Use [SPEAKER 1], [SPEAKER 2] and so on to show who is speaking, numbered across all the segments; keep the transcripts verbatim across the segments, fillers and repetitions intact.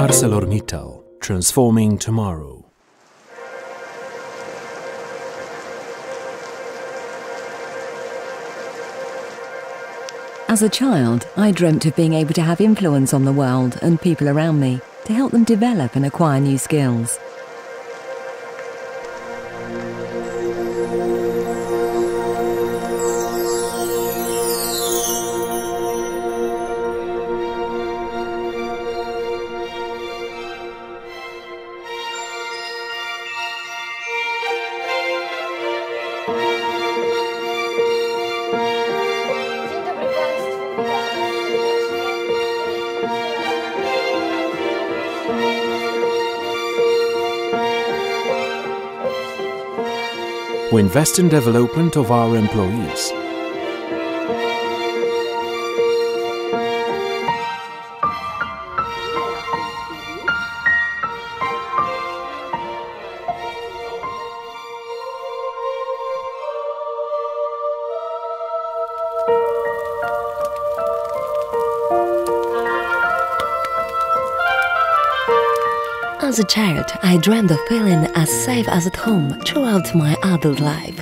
[SPEAKER 1] ArcelorMittal, transforming tomorrow.
[SPEAKER 2] As a child, I dreamt of being able to have influence on the world and people around me, to help them develop and acquire new skills.
[SPEAKER 1] We invest in development of our employees.
[SPEAKER 3] As a child, I dreamed of feeling as safe as at home throughout my adult life.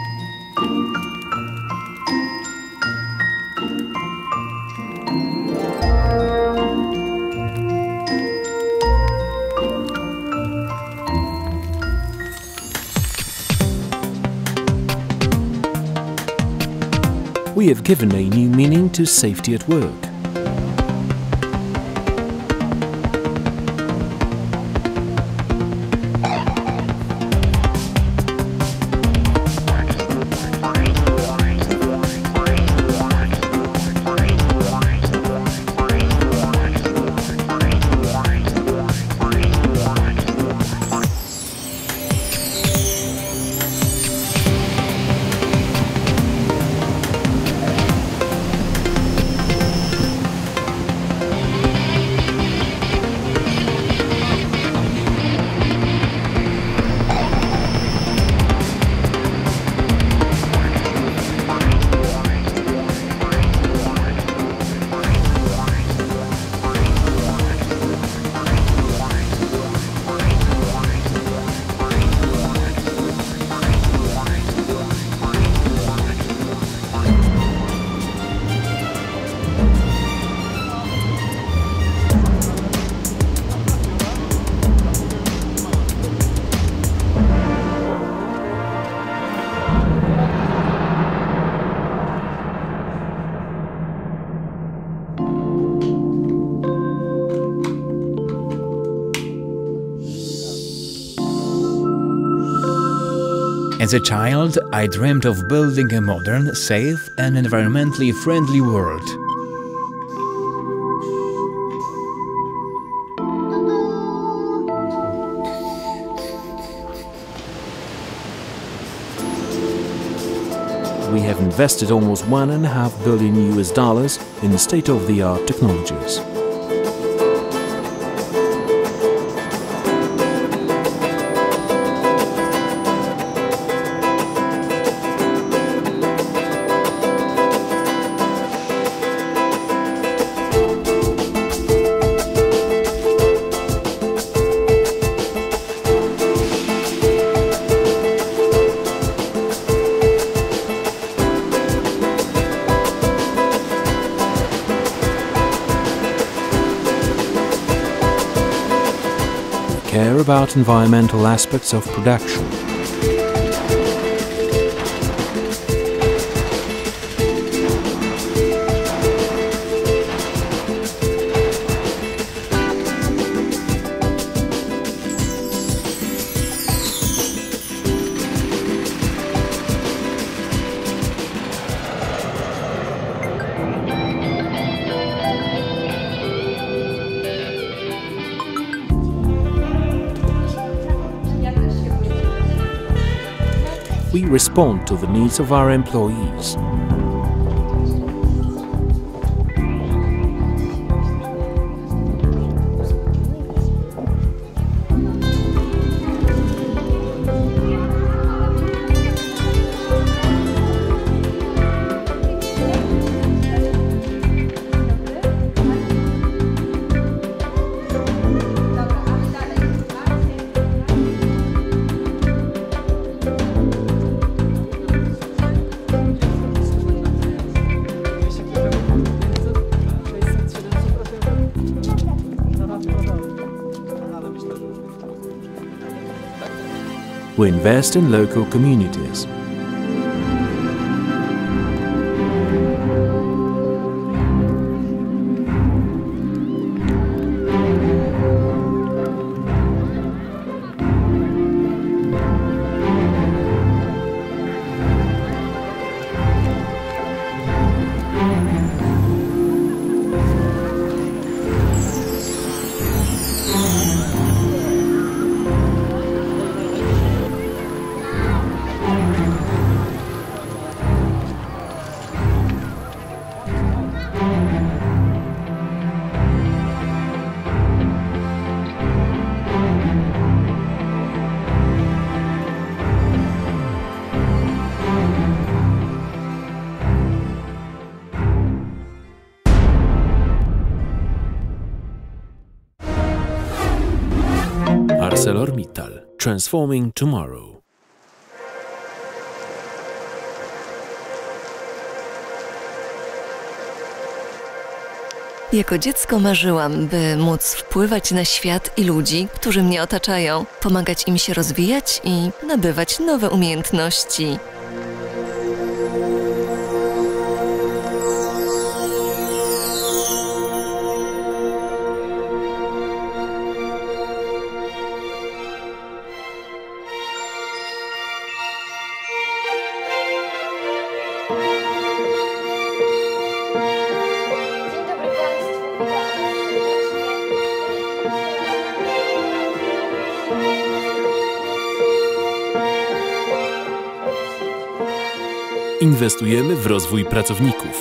[SPEAKER 1] We have given a new meaning to safety at work.
[SPEAKER 4] As a child, I dreamed of building a modern, safe and environmentally friendly world.
[SPEAKER 1] We have invested almost one and a half billion U S dollars in state-of-the-art technologies. Care about environmental aspects of production. We respond to the needs of our employees. We invest in local communities. ArcelorMittal, transforming tomorrow.
[SPEAKER 5] Jako dziecko marzyłam, by móc wpływać na świat i ludzi, którzy mnie otaczają, pomagać im się rozwijać i nabywać nowe umiejętności.
[SPEAKER 1] Inwestujemy w rozwój pracowników.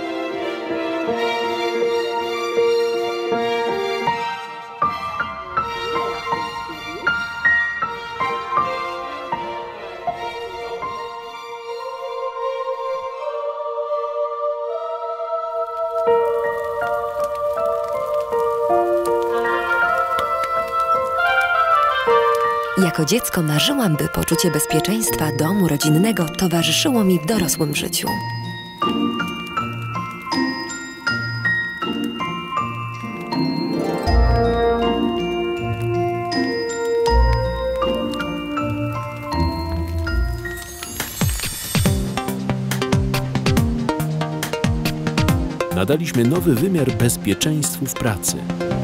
[SPEAKER 3] Jako dziecko marzyłam, by poczucie bezpieczeństwa domu rodzinnego towarzyszyło mi w dorosłym życiu.
[SPEAKER 1] Nadaliśmy nowy wymiar bezpieczeństwu w pracy.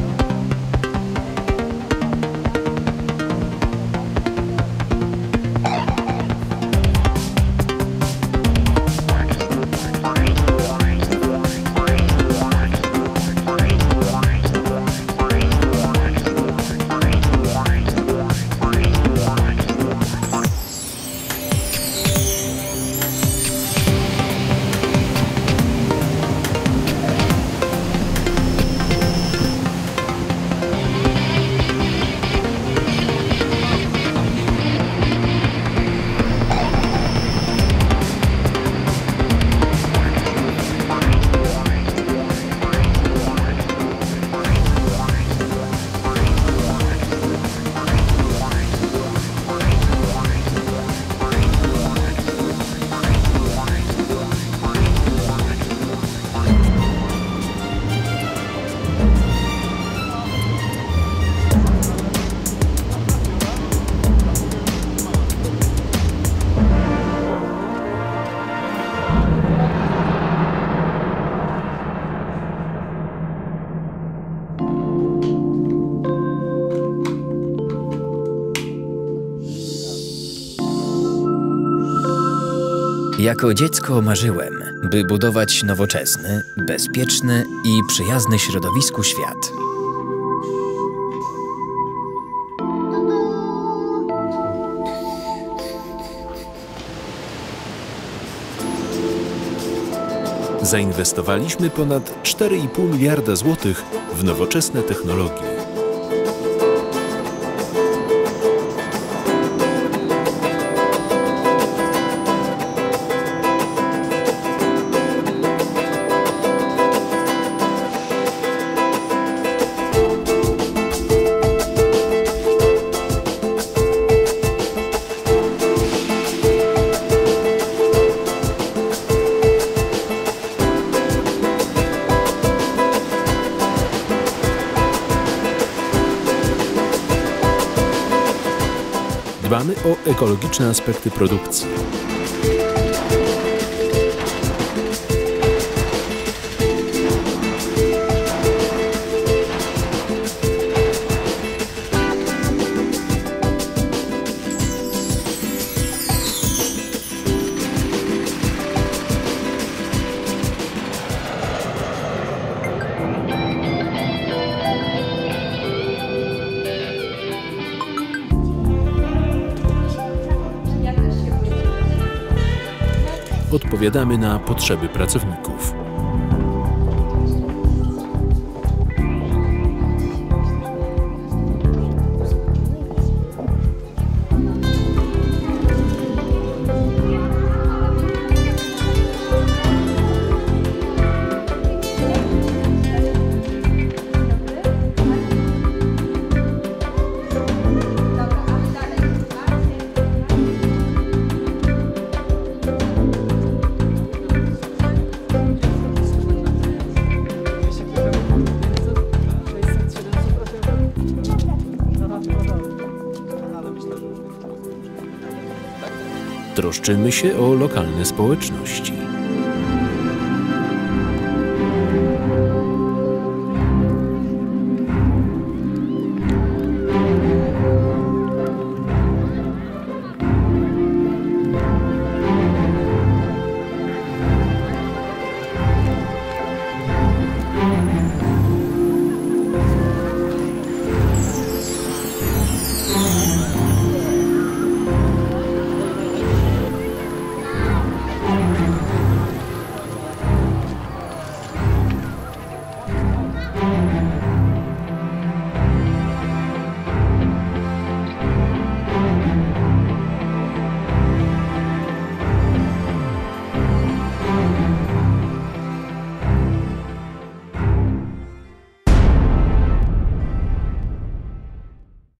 [SPEAKER 4] Jako dziecko marzyłem, by budować nowoczesny, bezpieczny i przyjazny środowisku świat.
[SPEAKER 1] Zainwestowaliśmy ponad cztery i pół miliarda złotych w nowoczesne technologie. Dbamy o ekologiczne aspekty produkcji. Odpowiadamy na potrzeby pracowników. Troszczymy się o lokalne społeczności.